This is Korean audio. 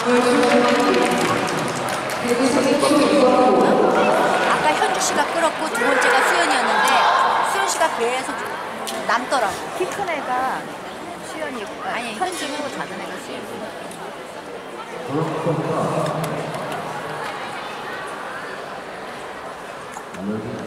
아까 현주 씨가 끌었고 두 번째가 수연이었는데 수연 씨가 계속 남더라고. 키 큰 애가 수연이고, 아니 현주고 작은 애가 수연이. 아무래도